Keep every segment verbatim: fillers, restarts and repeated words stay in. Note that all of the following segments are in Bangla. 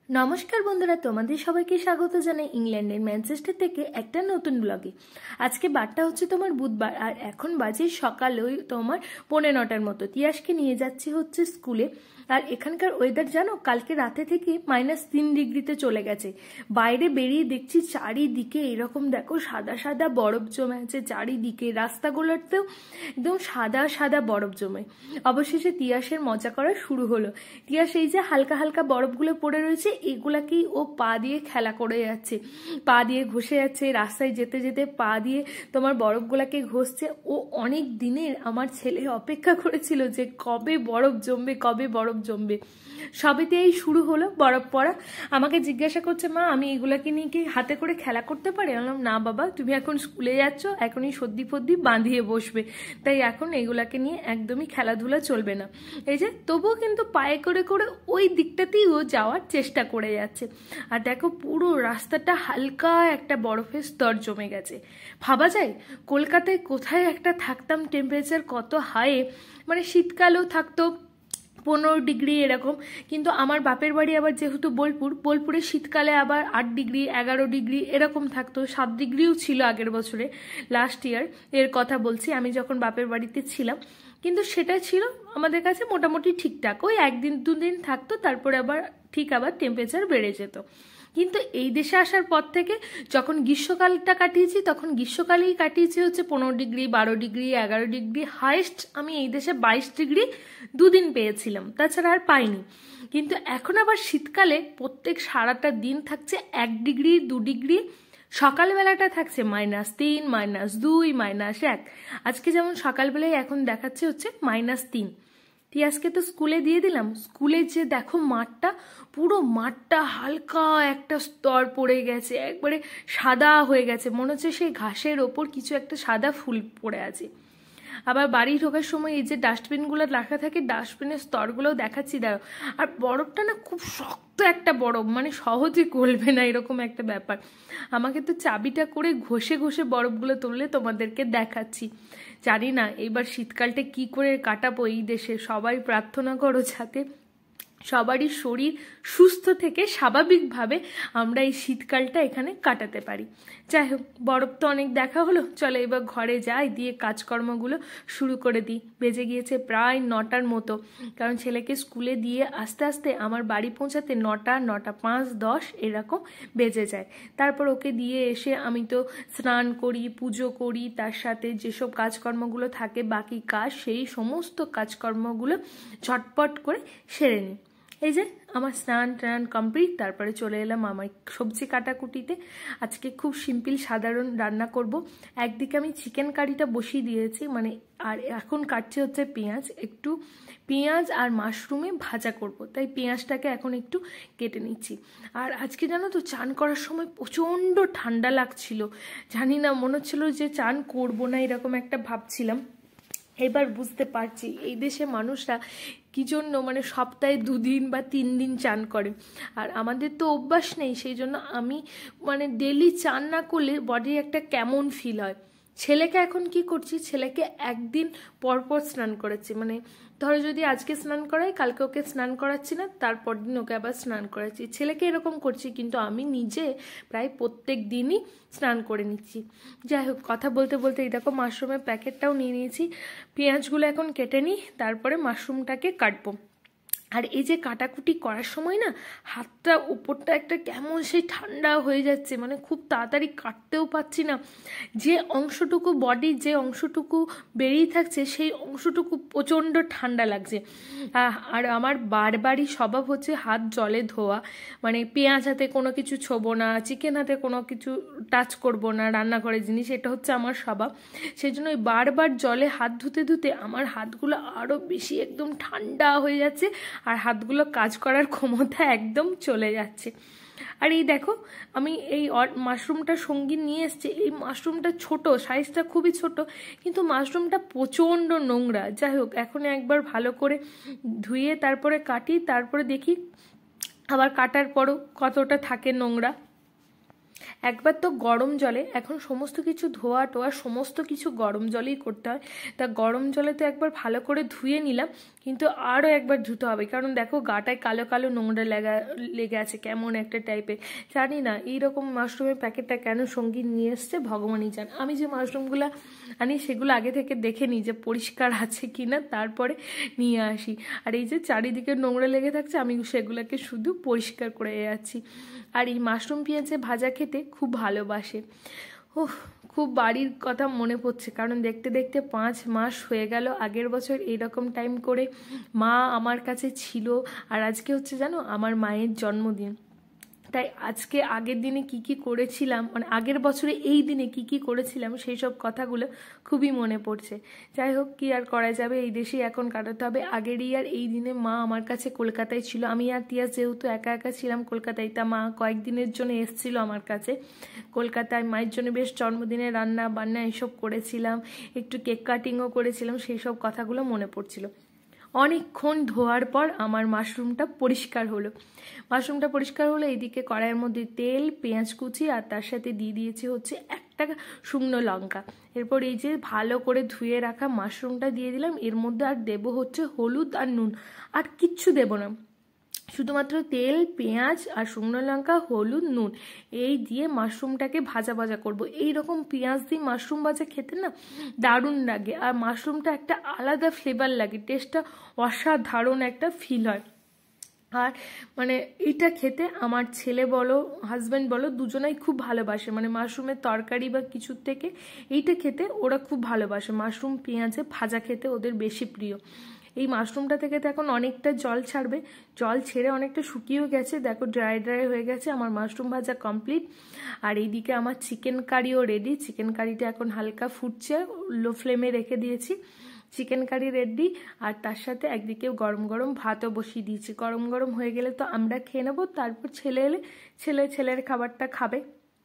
নমস্কার বন্ধুরা, তোমাদের সবাইকে স্বাগত জানাই ইংল্যান্ডের ম্যানচেস্টার থেকে একটা নতুন ব্লগে। আজকে বারটা হচ্ছে তোমার বুধবার, আর এখন বাজে সকাল ওই তোমার পৌনে নটার মতো। তিয়াসকে নিয়ে যাচ্ছি হচ্ছে স্কুলে। আর এখানকার ওয়েদার জানো, কালকে রাতে থেকে মাইনাস তিন ডিগ্রিতে চলে গেছে। বাইরে বেরিয়ে দেখছি চারিদিকে এরকম দেখো সাদা সাদা বরফ জমে আছে চারিদিকে, রাস্তাগুলোতেও একদম সাদা সাদা বরফ জমে। অবশেষে তিয়াসের মজা করা শুরু হলো। তিয়াস এই যে হালকা হালকা বরফগুলো পড়ে রয়েছে, এগুলাকেই ও পা দিয়ে খেলা করে যাচ্ছে, পা দিয়ে ঘষে যাচ্ছে, রাস্তায় যেতে যেতে পা দিয়ে তোমার বরফগুলাকে ঘষছে। ও অনেক দিনের আমার ছেলে অপেক্ষা করেছিল যে কবে বরফ জমবে, কবে বরফ জমবে। সবেতেই শুরু হলো বরফ পড়া। আমাকে জিজ্ঞাসা করছে, মা আমি এগুলাকে নিয়ে কি হাতে করে খেলা করতে পারি? বললাম, না বাবা, তুমি এখন স্কুলে যাচ্ছ, এখনই সর্দি ফর্দি বাঁধিয়ে বসবে, তাই এখন এগুলাকে নিয়ে একদমই খেলাধুলা চলবে না। এই যে তবুও কিন্তু পায়ে করে করে ওই দিকটাতেই ও যাওয়ার চেষ্টা করে যাচ্ছে। আর দেখো পুরো রাস্তাটা হালকা একটা বরফের স্তর জমে গেছে। ভাবা যায় কলকাতায় কোথায় একটা থাকতাম, টেম্পারেচার কত হাই, মানে শীতকালেও থাকতো পনেরো ডিগ্রি এরকম, কিন্তু আমার বাপের বাড়ি আবার যেহেতু বোলপুর, বোলপুরে শীতকালে আবার আট ডিগ্রি এগারো ডিগ্রি এরকম থাকতো, সাত ডিগ্রিও ছিল আগের বছরে, লাস্ট ইয়ার এর কথা বলছি, আমি যখন বাপের বাড়িতে ছিলাম। কিন্তু সেটা ছিল আমাদের কাছে মোটামুটি ঠিকঠাক, ওই একদিন দুদিন থাকতো, তারপরে আবার ঠিক আবার টেম্পারেচার বেড়ে যেত। কিন্তু এই দেশে আসার পর থেকে যখন গ্রীষ্মকালটা কাটিয়েছি, তখন গ্রীষ্মকালেই কাটিয়েছি হচ্ছে পনেরো ডিগ্রি বারো ডিগ্রি এগারো ডিগ্রি, হাইস্ট আমি এই দেশে বাইশ ডিগ্রি দুদিন পেয়েছিলাম, তাছাড়া আর পাইনি। কিন্তু এখন আবার শীতকালে প্রত্যেক সারাটা দিন থাকছে এক ডিগ্রি দু ডিগ্রি, সকালবেলাটা থাকছে মাইনাস তিন মাইনাস দুই মাইনাস এক। আজকে যেমন সকালবেলায় এখন দেখাচ্ছে হচ্ছে মাইনাস তিন। তিয়াসকে তো স্কুলে দিয়ে দিলাম, স্কুলে যে দেখো মাঠটা, পুরো মাঠটা হালকা একটা স্তর পড়ে গেছে, একবারে সাদা হয়ে গেছে, মনে হচ্ছে সেই ঘাসের ওপর কিছু একটা সাদা ফুল পড়ে আছে। আবার বাড়ি ঢোকার সময় এই যে ডাস্টবিনগুলো রাখা থাকে, ডাস্টবিনের স্তরগুলোও দেখাচ্ছি দাঁড়ো। আর বরফটা না খুব শক্ত একটা বরফ, মানে সহজে গলবে না এরকম একটা ব্যাপার। আমাকে তো চাবিটা করে ঘষে ঘষে বরফগুলো তুললে তোমাদেরকে দেখাচ্ছি। জানি না এবার শীতকালটা কি করে কাটাবো এই দেশে। সবাই প্রার্থনা করো যাতে সবারই শরীর সুস্থ থেকে স্বাভাবিকভাবে আমরা এই শীতকালটা এখানে কাটাতে পারি। যাই হোক, বরফ তো অনেক দেখা হলো, চলো এবার ঘরে যাই, দিয়ে কাজকর্মগুলো শুরু করে দিই। বেজে গিয়েছে প্রায় নটার মতো, কারণ ছেলেকে স্কুলে দিয়ে আস্তে আস্তে আমার বাড়ি পৌঁছাতে নটা নটা পাঁচ দশ এরকম বেজে যায়। তারপর ওকে দিয়ে এসে আমি তো স্নান করি, পুজো করি, তার সাথে যেসব কাজকর্মগুলো থাকে বাকি কাজ, সেই সমস্ত কাজকর্মগুলো ঝটপট করে সেরে নিই। এই যে আমার স্নান টান কমপ্লিট, তারপরে চলে এলাম আমার সবজি কাটাকুটিতে। আজকে খুব সিম্পল সাধারণ রান্না করব। একদিকে আমি চিকেন কারিটা বসিয়ে দিয়েছি, মানে আর এখন কাটছে হচ্ছে পেঁয়াজ, একটু পেঁয়াজ আর মাশরুমে ভাজা করব, তাই পেঁয়াজটাকে এখন একটু কেটে নিচ্ছি। আর আজকে জানো তো চান করার সময় প্রচণ্ড ঠান্ডা লাগছিল, জানি না মনে হচ্ছিল যে চান করব না এরকম একটা ভাবছিলাম। এবার বুঝতে পারছি এই দেশে মানুষরা কি জন্য মানে সপ্তাহে দুদিন বা তিন দিন চান করে, আর আমাদের তো অভ্যাস নেই, সেই জন্য আমি মানে ডেলি চান না করলে বডি একটা কেমন ফিল হয়। ছেলেকে এখন কি করছি, ছেলেকে একদিন পর পর স্নান করাচ্ছি, মানে ধরো যদি আজকে স্নান করাই, কালকে ওকে স্নান করাচ্ছি না, তারপর দিন ওকে আবার স্নান করাচ্ছি, ছেলেকে এরকম করছি। কিন্তু আমি নিজে প্রায় প্রত্যেক দিনই স্নান করে নিচ্ছি। যাই হোক, কথা বলতে বলতে এই দেখো মাশরুমের প্যাকেটটাও নিয়ে নিয়েছি। পেঁয়াজগুলো এখন কেটে নিই, তারপরে মাশরুমটাকে কাটবো। আর এই যে কাটাকুটি করার সময় না হাতটা উপরটা একটা কেমন সেই ঠান্ডা হয়ে যাচ্ছে, মানে খুব তাড়াতাড়ি কাটতেও পাচ্ছি না। যে অংশটুকু বডির যে অংশটুকু বেরিয়ে থাকছে সেই অংশটুকু প্রচণ্ড ঠান্ডা লাগছে। আর আমার বারবারই স্বভাব হচ্ছে হাত জলে ধোয়া, মানে পেঁয়াজ হাতে কোনো কিছু ছোবো না, চিকেন হাতে কোনো কিছু টাচ করবো না, রান্নাঘরের জিনিস, এটা হচ্ছে আমার স্বভাব। সেই জন্য ওই বারবার জলে হাত ধুতে ধুতে আমার হাতগুলো আরও বেশি একদম ঠান্ডা হয়ে যাচ্ছে, আর হাতগুলো কাজ করার ক্ষমতা একদম চলে যাচ্ছে। আর এই দেখো আমি এই মাশরুমটা সঙ্গী নিয়ে এসছি, এই মাশরুমটা ছোট, সাইজটা খুবই ছোট, কিন্তু মাশরুমটা প্রচণ্ড নোংরা। যাই হোক, এখন একবার ভালো করে ধুয়ে তারপরে কাটি, তারপরে দেখি আবার কাটার পরও কতটা থাকে নোংরা। একবার তো গরম জলে, এখন সমস্ত কিছু ধোয়া টোয়া সমস্ত কিছু গরম জলেই করতে হয়, তা গরম জলে তো একবার ভালো করে ধুয়ে নিলাম, কিন্তু আরও একবার ধুতে হবে, কারণ দেখো গাটায় কালো কালো নোংরা লেগা লেগে আছে কেমন একটা টাইপের। জানি না এইরকম মাশরুমের প্যাকেটটা কেন সঙ্গীত নিয়ে এসছে ভগবানই জান। আমি যে মাশরুমগুলো আনি সেগুলো আগে থেকে দেখে নিই যে পরিষ্কার আছে কি না, তারপরে নিয়ে আসি। আর এই যে চারিদিকে নোংরা লেগে থাকছে আমি সেগুলোকে শুধু পরিষ্কার করে যাচ্ছি। আর এই মাশরুম পেঁয়াজে ভাজা খেতে খুব ভালোবাসে। ওহ, খুব বাড়ির কথা মনে পড়ছে, কারণ দেখতে দেখতে পাঁচ মাস হয়ে গেল আগের বছর এইরকম টাইম করে মা আমার কাছে ছিল। আর আজকে হচ্ছে জানো আমার মায়ের জন্মদিন, তাই আজকে আগের দিনে কি কি করেছিলাম, মানে আগের বছরে এই দিনে কি কি করেছিলাম সেই সব কথাগুলো খুবই মনে পড়ছে। যাই হোক, কি আর করা যাবে, এই দেশেই এখন কাটাতে হবে। আগেরই আর এই দিনে মা আমার কাছে কলকাতায় ছিল, আমি আর তিয়াস যেহেতু একা একা ছিলাম কলকাতায়, তা মা কয়েকদিনের জন্য এসেছিল আমার কাছে কলকাতায়। মায়ের জন্য বেশ জন্মদিনে রান্না বান্না এসব করেছিলাম, একটু কেক কাটিংও করেছিলাম, সেই সব কথাগুলো মনে পড়ছিল। অনেকক্ষণ ধোয়ার পর আমার মাশরুমটা পরিষ্কার হলো। মাশরুমটা পরিষ্কার হলো, এইদিকে কড়াইয়ের মধ্যে তেল, পেঁয়াজ কুচি আর তার সাথে দিয়ে দিয়েছি হচ্ছে একটা শুকনো লঙ্কা। এরপর এই যে ভালো করে ধুয়ে রাখা মাশরুমটা দিয়ে দিলাম, এর মধ্যে আর দেবো হচ্ছে হলুদ আর নুন, আর কিচ্ছু দেবো না, শুধুমাত্র তেল, পেঁয়াজ আর শুকনো লঙ্কা, হলুদ, নুন এই দিয়ে মাশরুমটাকে ভাজা ভাজা করব। এই রকম পেঁয়াজ দিয়ে মাশরুম ভাজা খেতে না দারুণ লাগে, আর মাশরুমটা একটা আলাদা ফ্লেভার লাগে, টেস্টটা অসাধারণ একটা ফিল হয়। আর মানে এটা খেতে আমার ছেলে বলো হাজব্যান্ড বলো দুজনাই খুব ভালোবাসে, মানে মাশরুমের তরকারি বা কিছুর থেকে এইটা খেতে ওরা খুব ভালোবাসে। মাশরুম পেঁয়াজে ভাজা খেতে ওদের বেশি প্রিয়। এই মাশরুমটা থেকে তো এখন অনেকটা জল ছাড়বে, জল ছেড়ে অনেকটা শুকিয়েও গেছে, দেখো ড্রাই ড্রাই হয়ে গেছে। আমার মাশরুম ভাজা কমপ্লিট। আর এইদিকে আমার চিকেন কারিও রেডি, চিকেন কারিটা এখন হালকা ফুটছে, লো ফ্লেমে রেখে দিয়েছি, চিকেন কারি রেডি। আর তার সাথে একদিকে গরম গরম ভাতও বসিয়ে দিয়েছি, গরম গরম হয়ে গেলে তো আমরা খেয়ে নেবো, তারপর ছেলে এলে ছেলে ছেলের খাবারটা খাবে।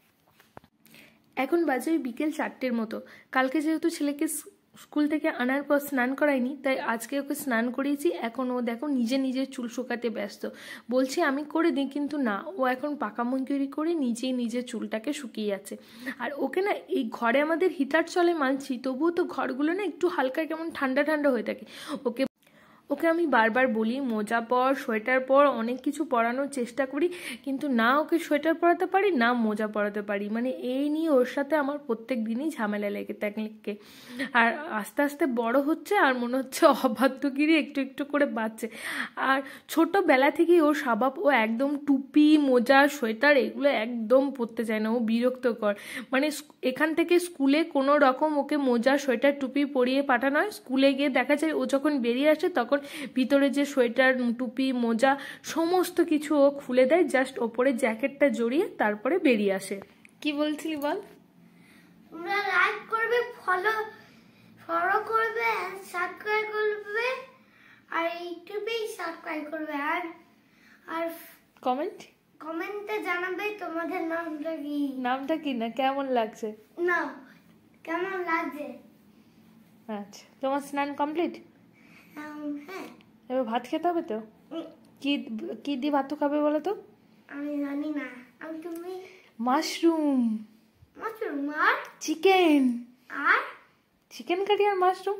এখন বাজে ওই বিকেল চারটের মতো। কালকে যেহেতু ছেলেকে স্কুল থেকে আনার পর স্নান করাইনি, তাই আজকে ওকে স্নান করিয়েছি। এখন ও দেখো নিজে নিজে চুল শুকাতে ব্যস্ত, বলছে আমি করে দিই, কিন্তু না, ও এখন পাকা মঞ্জুরি করে নিজেই নিজের চুলটাকে শুকিয়ে যাচ্ছে। আর ওকে না এই ঘরে আমাদের হিটার চলে মানছি, তবুও তো ঘরগুলো না একটু হালকা কেমন ঠান্ডা ঠান্ডা হয়ে থাকে। ওকে ওকে আমি বারবার বলি মোজা পর, সোয়েটার পর, অনেক কিছু পরানোর চেষ্টা করি, কিন্তু না ওকে সোয়েটার পরাতে পারি না মোজা পরাতে পারি, মানে এই নিয়ে ওর সাথে আমার প্রত্যেক দিনই ঝামেলা লেগে থাকে। আর আস্তে আস্তে বড় হচ্ছে, আর মনে হচ্ছে অবাধ্যগিরি একটু একটু করে বাড়ছে। আর ছোটোবেলা থেকেই ওর স্বভাব, ও একদম টুপি, মোজা, সোয়েটার এগুলো একদম পরতে চায় না, ও বিরক্তকর। মানে এখান থেকে স্কুলে কোনো রকম ওকে মোজা, সোয়েটার, টুপি পরিয়ে পাঠানো হয়, স্কুলে গিয়ে দেখা যায় ও যখন বেরিয়ে আসে তখন ভিতরে যে সোয়েটার, টুপি, মোজা সমস্ত কিছু ও খুলে দেয়, জাস্ট ওপরে জ্যাকেটটা জড়িয়ে তারপরে বেরিয়ে আসে। কি বলছিলি বল? তোমরা লাইক করবে, ফলো ফলো করবে, সাবস্ক্রাইব করবে, আর ইউটিউবে সাবস্ক্রাইব করবে, আর আর কমেন্ট কমেন্টে জানাবে তোমাদের নামটা কি। নামটা কি না কেমন লাগছে, না কেমন লাগছে। আচ্ছা, তোমার স্নান কমপ্লিট? হ্যাঁ, এবার ভাত খেতে হবে তো। কি কি দিয়ে ভাত খাবে বলো তো? আমি জানি না। আমি তুমি মাশরুম, মাশরুম আর চিকেন, আর চিকেন কারি আর মাশরুম,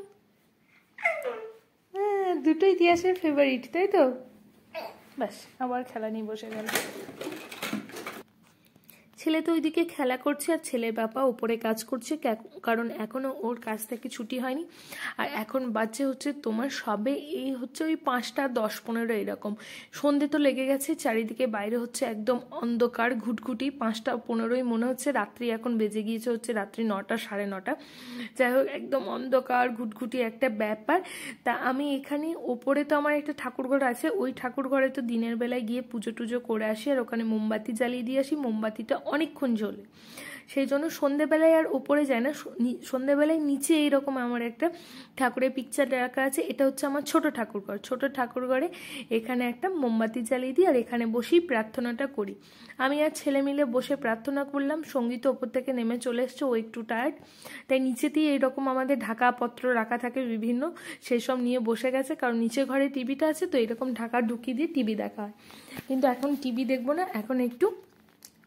হ্যাঁ দুটোই তিয়াসের ফেভারিট, তাই তো? ব্যাস, আবার খেলা নিয়ে বসে গেল। ছেলে তো ওইদিকে খেলা করছে, আর ছেলের বাবা উপরে কাজ করছে, কারণ এখনো ওর কাজ থেকে ছুটি হয়নি। আর এখন বাচ্চা হচ্ছে তোমার সবে এই হচ্ছে ওই পাঁচটা দশ পনেরো এরকম, সন্ধে তো লেগে গেছে, চারিদিকে বাইরে হচ্ছে একদম অন্ধকার ঘুটঘুটি, পাঁচটা পনেরোই মনে হচ্ছে, রাত্রি এখন বেজে গিয়েছে হচ্ছে রাত্রি নটা সাড়ে নটা, যাই হোক একদম অন্ধকার ঘুটঘুটি একটা ব্যাপার। তা আমি এখানে ওপরে তো আমার একটা ঠাকুরঘর আছে, ওই ঠাকুরঘরে তো দিনের বেলায় গিয়ে পুজো টুজো করে আসি, আর ওখানে মোমবাতি জ্বালিয়ে দিয়ে আসি, মোমবাতিটা অনেকক্ষণ জ্বলে, সেই জন্য সন্ধ্যেবেলায় আর ওপরে যায় না, সন্ধ্যেবেলায় নিচে এইরকম আমার একটা ঠাকুরের পিকচার রাখা আছে, এটা হচ্ছে আমার ছোট ঠাকুরঘর। ছোট ঠাকুরঘরে এখানে একটা মোমবাতি জ্বালিয়ে দিই, আর এখানে বসেই প্রার্থনাটা করি। আমি আর ছেলে মিলে বসে প্রার্থনা করলাম, সঙ্গীত ওপর থেকে নেমে চলে এসছে, ও একটু টায়ার্ড, তাই নিচেতেই এইরকম আমাদের ঢাকাপত্র রাখা থাকে বিভিন্ন, সেই সব নিয়ে বসে গেছে, কারণ নিচে ঘরে টিভিটা আছে তো এরকম ঢাকা ঢুকিয়ে দিয়ে টিভি দেখা হয়। কিন্তু এখন টিভি দেখবো না, এখন একটু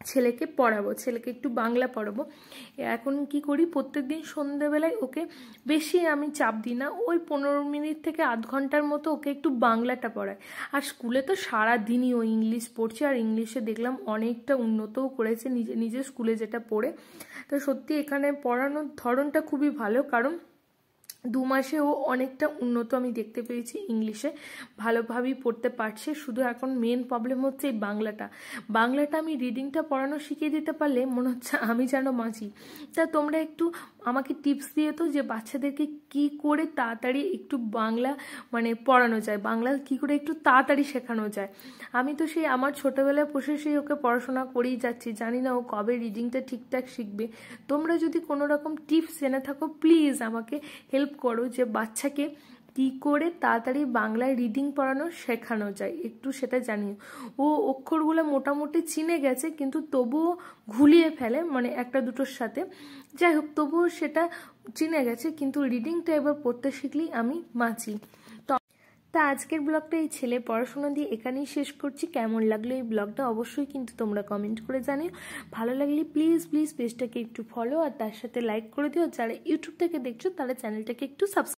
ছেলেকে পড়াবো, ছেলেকে একটু বাংলা পড়াবো। এখন কি করি, প্রত্যেক দিন সন্ধ্যেবেলায় ওকে বেশি আমি চাপ দিই না, ওই পনেরো মিনিট থেকে আধ ঘন্টার মতো ওকে একটু বাংলাটা পড়াই। আর স্কুলে তো সারা দিনই ও ইংলিশ পড়ছে, আর ইংলিশে দেখলাম অনেকটা উন্নতও করেছে নিজে নিজে স্কুলে যেটা পড়ে। তো সত্যি এখানে পড়ানোর ধরনটা খুবই ভালো, কারণ দু মাসে ও অনেকটা উন্নত আমি দেখতে পেয়েছি, ইংলিশে ভালোভাবেই পড়তে পারছে। শুধু এখন মেন প্রবলেম হচ্ছে এই বাংলাটা বাংলাটা আমি রিডিংটা পড়ানো শিখিয়ে দিতে পারলে মনে হচ্ছে আমি যেন মাঝি। তা তোমরা একটু আমাকে টিপস দিয়ে তো, যে বাচ্চাদেরকে কি করে তাড়াতাড়ি একটু বাংলা মানে পড়ানো যায়, বাংলা কি করে একটু তাড়াতাড়ি শেখানো যায়। আমি তো সেই আমার ছোটোবেলায় বসে সেই ওকে পড়াশোনা করেই যাচ্ছি, জানি না ও কবে রিডিংটা ঠিকঠাক শিখবে। তোমরা যদি কোনো রকম টিপস জেনে থাকো প্লিজ আমাকে হেল্প করো, যে বাচ্চাকে কি করে তাড়াতাড়ি বাংলায় রিডিং পড়ানো শেখানো যায়, একটু সেটা জানিও। ও অক্ষরগুলো মোটামুটি চিনে গেছে, কিন্তু তবুও ঘুলিয়ে ফেলে, মানে একটা দুটোর সাথে। যাই হোক, তবুও সেটা চিনে গেছে, কিন্তু রিডিংটা এবার পড়তে শিখলেই আমি বাঁচি। তা আজকের ব্লগটা এই ছেলে পড়াশোনা দিয়ে এখানেই শেষ করছি। কেমন লাগলো এই ব্লগটা অবশ্যই কিন্তু তোমরা কমেন্ট করে জানিও। ভালো লাগলে প্লিজ প্লিজ পেজটাকে একটু ফলো আর তার সাথে লাইক করে দিও। যারা ইউটিউব থেকে দেখছো তারা চ্যানেলটাকে একটু সাবস্ক্রাইব